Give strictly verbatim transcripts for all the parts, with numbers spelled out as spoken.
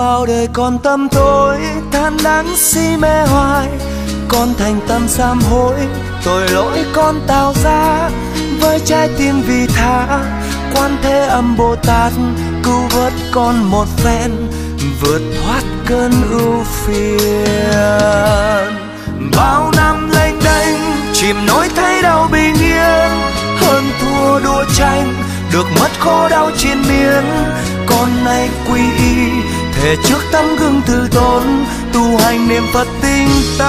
Bao đời còn tâm tối than đắng si mê hoài, con thành tâm sám hối tội lỗi con tạo ra. Với trái tim vì tha Quan Thế Âm Bồ Tát cứu vớt con một phen, vượt thoát cơn ưu phiền. Bao năm lênh đênh chìm nổi thấy đau bình yên, hơn thua đua tranh được mất khổ đau triền miên. Con nay quy y thề trước tấm gương thư tốn, tu hành niệm Phật tinh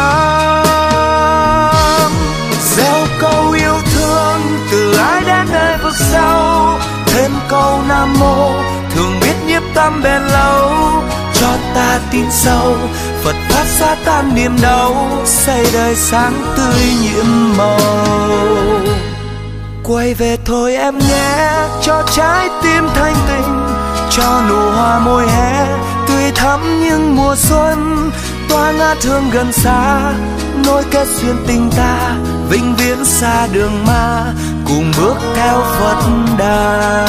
tấn. Gieo câu yêu thương từ ai đến nơi vực sâu, thêm câu Nam Mô thường biết nhiếp tâm bền lâu. Cho ta tin sâu Phật pháp xóa tan niềm đau, xây đời sáng tươi nhiệm màu. Quay về thôi em nhé, cho trái tim thanh tình, cho nụ hoa môi hé tươi thắm những mùa xuân. Toa ngát hương gần xa nối kết duyên tình ta, vĩnh viễn xa đường ma cùng bước theo Phật đà.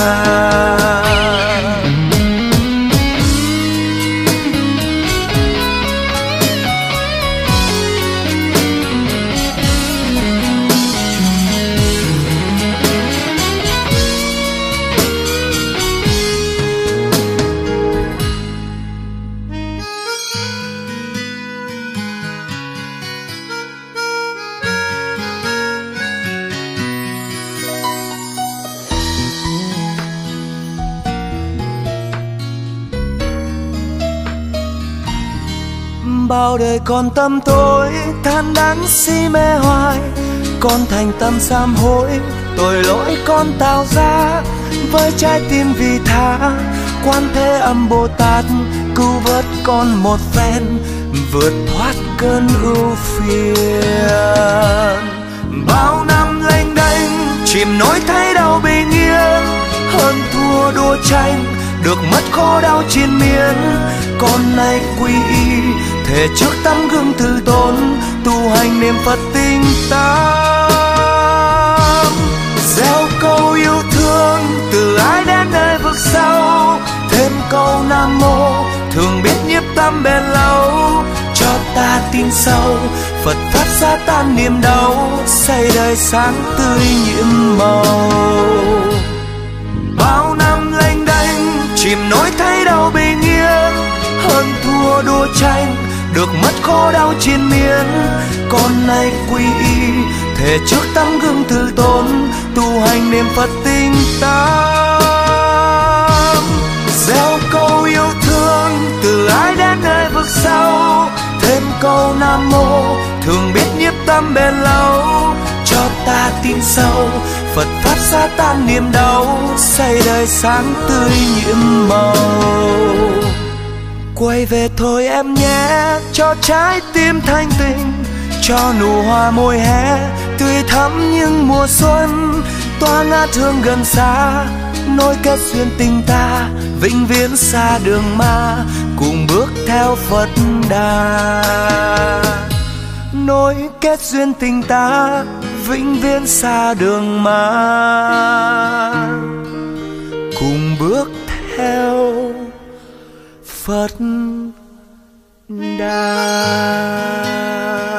Bao đời còn tâm tối than đắng si mê hoài, con thành tâm sám hối tội lỗi con tạo ra. Với trái tim vì tha Quan Thế Âm Bồ Tát cứu vớt con một phen, vượt thoát cơn ưu phiền. Bao năm lênh đênh chìm nổi thấy đau bình yên, hơn thua đua tranh được mất khổ đau triền miên. Con nay quy y thề trước tấm gương thư tốn, tu hành niệm Phật tinh tấn. Gieo câu yêu thương từ ai đến nơi vực sâu, thêm câu Nam Mô thường biết nhiếp tâm bền lâu. Cho ta tin sâu Phật pháp xóa tan niềm đau, xây đời sáng tươi nhiệm màu. Bao năm lênh đênh chìm nổi thấy đau bình yên, hơn thua đua tranh được mất khổ đau triền miên. Con nay quy y thề trước tấm gương thư tốn, tu hành niệm Phật tinh tấn. Gieo câu yêu thương từ ai đến nơi vực sâu, thêm câu Nam Mô thường biết nhiếp tâm bền lâu. Cho ta tin sâu Phật pháp xóa tan niềm đau, xây đời sáng tươi nhiệm màu. Quay về thôi em nhé, cho trái tim thanh tình, cho nụ hoa môi hé tươi thắm những mùa xuân. Toa ngát hương gần xa nối kết duyên tình ta, vĩnh viễn xa đường ma cùng bước theo Phật đà. Nối kết duyên tình ta, vĩnh viễn xa đường ma cùng bước theo Phật đà.